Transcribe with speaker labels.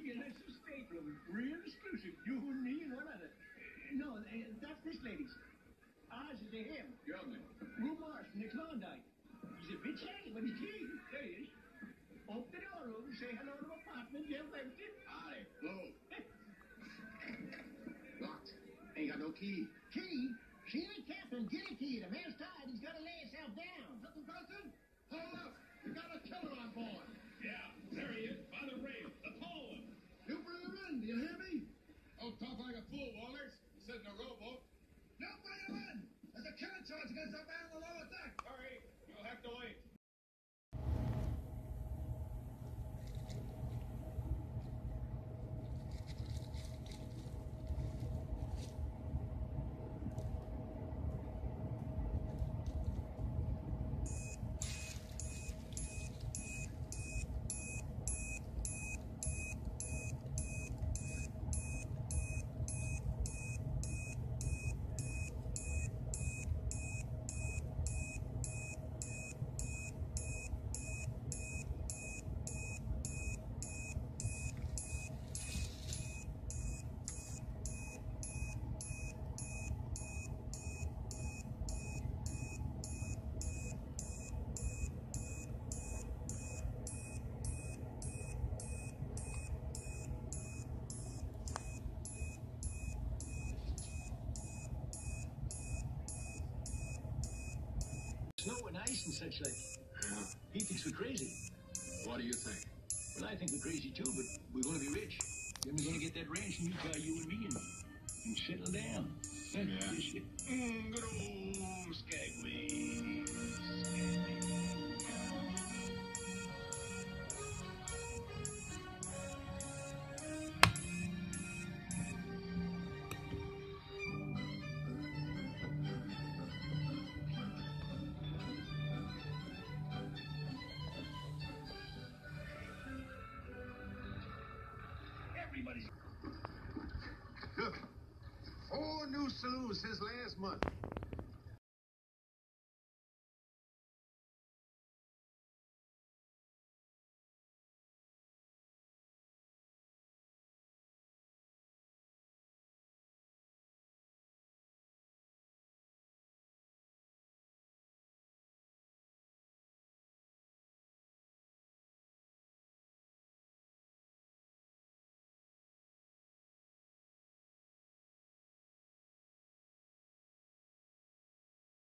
Speaker 1: Yeah, that's a stateroom. Real exclusive. You and me and one other. No, that's this lady's. Ours is to him.
Speaker 2: Governor.
Speaker 1: Room Mars from the Klondike. He's a bit shy, but he's clean. There he is. Open the door, room. Say hello to apartment. Jump empty.
Speaker 2: Aye. Blow. Locked. Ain't got no key.
Speaker 1: Key? She ain't Captain. Get a key. The man's tired. He's got to lay himself down.
Speaker 2: Captain Benson? Hold up. We got a killer on board.
Speaker 3: Yeah, there he is, by the rail. The tall one.
Speaker 2: You bring him in. Do you hear me?
Speaker 3: Don't talk like a fool, Walters. Sit in a rowboat.
Speaker 2: No, bring him in. There's a killer charge against that man on the lower deck.
Speaker 3: Sorry, you'll have to wait.
Speaker 1: Snow and ice and such like. He thinks we're crazy.
Speaker 2: What do you think?
Speaker 1: Well, I think we're crazy too, but we're going to be rich. Then we're going to get that ranch in Utah, you and me, and settle down.
Speaker 3: Yeah. Good old Skagway.
Speaker 1: Everybody's...
Speaker 2: Look, 4 new saloons since last month.